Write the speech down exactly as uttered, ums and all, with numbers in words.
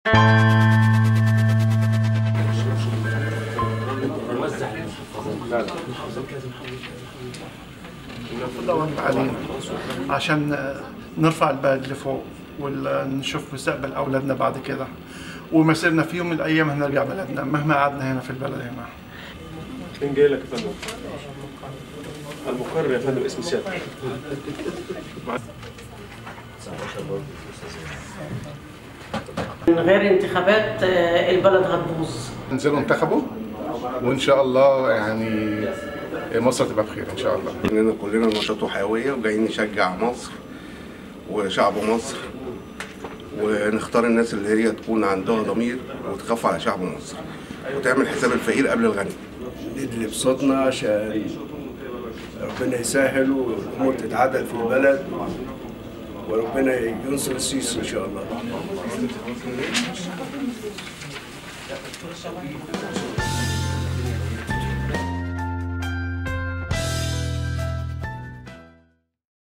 علينا عشان نرفع البلد لفوق ونشوف مستقبل اولادنا بعد كده، ومصيرنا في يوم من الايام هنرجع بلدنا مهما قعدنا هنا في البلد هنا. مين جاي لك يا فندم؟ المقرر يا فندم اسم سيادتك. من غير انتخابات البلد هتبوظ. انزلوا انتخبوا وان شاء الله يعني مصر تبقى بخير ان شاء الله. اننا كلنا نشاط وحيويه وجايين نشجع مصر وشعب مصر، ونختار الناس اللي هي تكون عندها ضمير وتخاف على شعب مصر وتعمل حساب الفقير قبل الغني. ندلي بصوتنا عشان ربنا يسهل والامور تتعدل في البلد، وربنا ينصر السيسي ان شاء الله.